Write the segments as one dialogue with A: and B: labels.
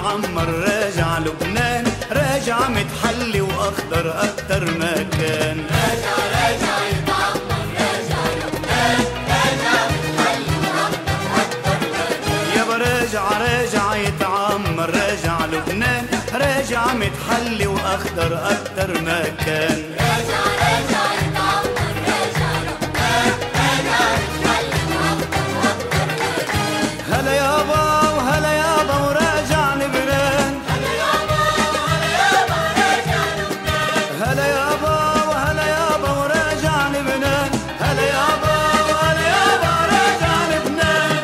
A: يتعمر راجع لبنان، راجع متحلي واخضر اكتر ما كان.
B: راجع راجع يتعمر راجع لبنان، راجع متحلي واخضر اكتر ما كان.
A: يابا راجع راجع يتعمر راجع لبنان، راجع متحلي واخضر اكتر ما كان.
B: راجع راجع يتعمر راجع لبنان، راجع متحلي واخضر اكتر ما كان.
A: هلا يابا وهلا يابا وراجع لبنان،
B: هلا يابا هلا يابا راجع لبنان،
A: هلا يابا وهلا يابا وراجع لبنان، هلا يابا وهلا يابا راجع لبنان.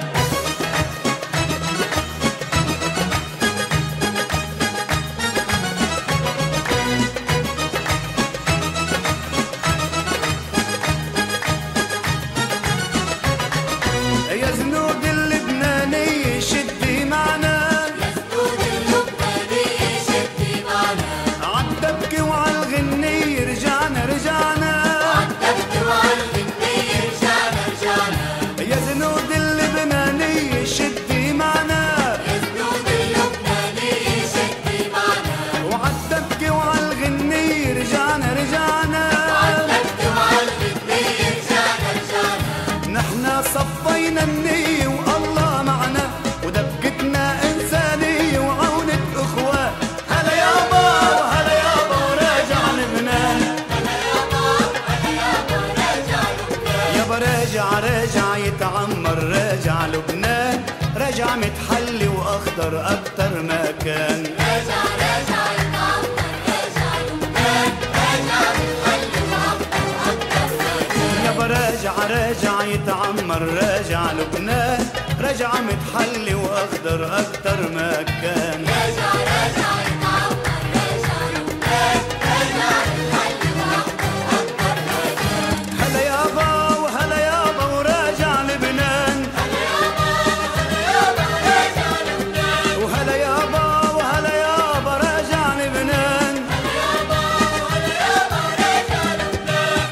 A: يا زنود اللبنانية شدي معنا،
B: يزنود اللبنانية شدي معنا،
A: عالدبكة وعالغنية رجعنا رجعنا.
B: عالدبكة وعالغنية رجعنا رجعنا.
A: يا زنود اللبنانية شدي معنا،
B: يزنود اللبنانية شدي معنا،
A: وعالدبكة وعالغنية رجعنا رجعنا.
B: عالدبكة وعالغنية رجعنا رجعنا.
A: نحنا صفينا النية والله معنا، ودبكتنا إنسانية وعونة إخوان. هلا يابا وهلا يابا وراجع لبنان،
B: هلا يابا هلا يابا راجع لبنان.
A: يابا راجع راجع يتعمر راجع لبنان، راجع متحلي وأخضر أكتر ما كان.
B: راجع راجع يتعمر راجع لبنان، راجع متحلي واخضر اكتر ما كان.
A: يابا راجع راجع يتعمر راجع لبنان، راجع متحلي واخضر اكتر ما كان.
B: راجع راجع يتعمر راجع لبنان، راجع متحلي واخضر اكتر ما كان.
A: هلا يابا وهلا يابا وراجع لبنان،
B: هلا يابا هلا يابا راجع لبنان،
A: وهلا يابا وهلا يابا راجع لبنان.
B: هلا يابا هلا يابا راجع لبنان.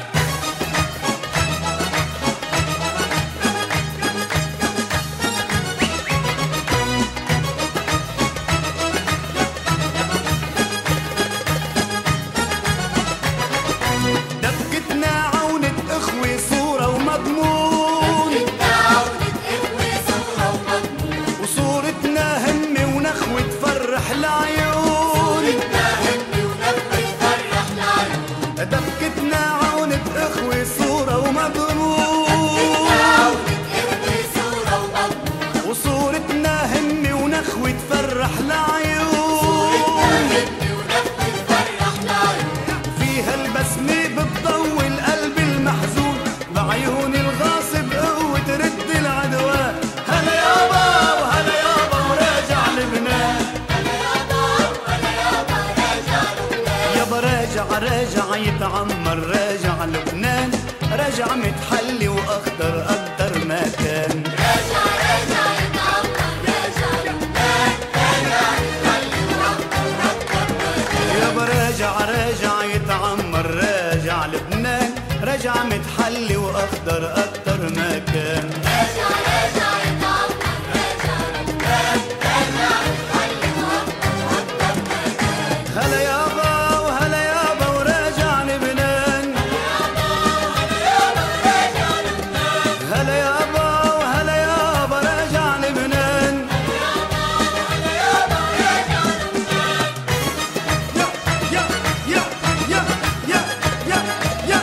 A: دبكتنا عونة اخوة صورة ومضمون،
B: تعاونة إخوة صورة ومضمون،
A: وصورتنا همة ونخوة تفرح العيون.
B: صورتنا همة ونخوة تفرح العيون.
A: دبكتنا عونة اخوة صورة ومضمون،
B: تعاونة إخوة صورة ومضمون،
A: وصورتنا همة ونخوة تفرح العيون.
B: همة ونخوة تفرح العيون.
A: فيها البسمة بتضوي القلب المحزون، بعيون الغاصب قوة ترد العدوان. هلا يابا وهلا يابا وراجع لبنان،
B: هلا يابا هلا يابا راجع لبنان.
A: يابا راجع راجع يتعمر راجع لبنان، راجع متحلي واخضر اكتر ما كان.
B: راجع راجع يتعمر راجع لبنان، راجع متحلي واخضر اكتر ما كان.
A: يابا راجع راجع يتعمر راجع لبنان، راجع متحلي واخضر اكتر ما كان.
B: راجع راجع يتعمر راجع لبنان، راجع متحلي واخضر اكتر ما كان.
A: هلا يابا وهلا يابا وراجع لبنان، هلا يابا وهلا يابا راجع لبنان. يا يا يا يا يا يا يا.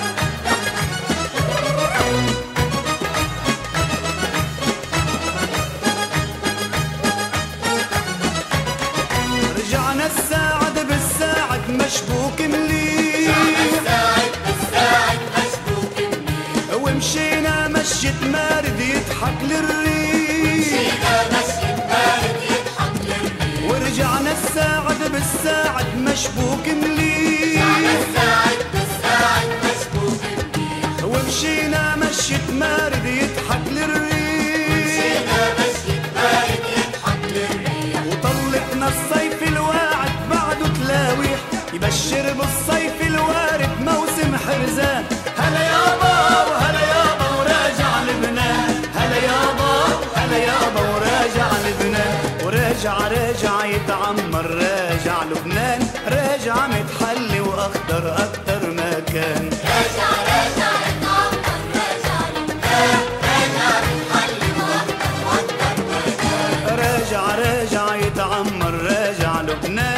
A: رجعنا الساعد بالساعد مشبوك مليح،
B: بالساعد بالساعد مشبوك منيح.
A: ومشينا مشيت مارد يضحك للريح.
B: مشينا مشي بارد يضحك للريح.
A: ورجعنا الساعد بالساعد مشبوك مليح،
B: بالساعد بالساعد مشبوك منيح.
A: ومشينا مشيت مارد يضحك للريح.
B: مشينا مشي بارد يضحك للريح.
A: وطلقنا الصيف الواعد بعده تلاويح، يبشر بالصيف الوارد موسم حرزان. هلا يابا وهلا يابا وراجع لبنان، هلا يابا هلا يابا وراجع لبنان، وراجع راجع يتعمر يتعمر راجع لبنان، راجع متحلي واخضر اكتر ما كان.
B: راجع راجع يتعمر راجع لبنان، راجع متحلي واخضر اكتر ما كان.
A: راجع راجع يتعمر راجع لبنان،